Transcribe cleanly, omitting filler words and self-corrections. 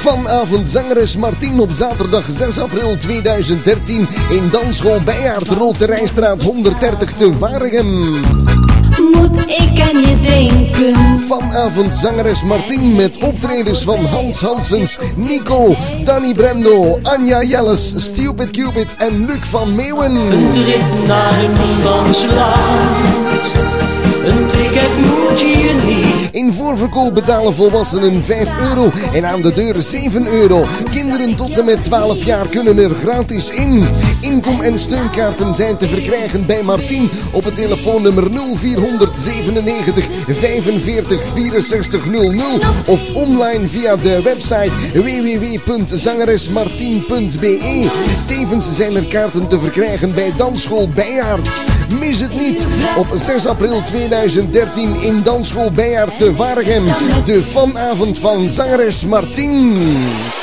Vanavond zangeres Martien op zaterdag 6 april 2013 in Dansschool Bijaard, Roterijstraat 130 te Waregem. Moet ik aan je denken. Vanavond zangeres Martien met optredens van Hans Hansens, Nico, Danny Brendo, Anja Jelles, Stupid Cupid en Luc van Meeuwen. Een trip naar niemands land, een ticket moet je niet. In voorverkoop betalen volwassenen €5 en aan de deur €7. Kinderen tot en met 12 jaar kunnen er gratis in. Inkom- en steunkaarten zijn te verkrijgen bij Martien op het telefoonnummer 0497 45 64 00 of online via de website www.zangeresmartien.be. Tevens zijn er kaarten te verkrijgen bij Dansschool Bijaard. Mis het niet op 6 april 2013 in Dansschool Bijaard te Waregem. De vanavond van zangeres Martien.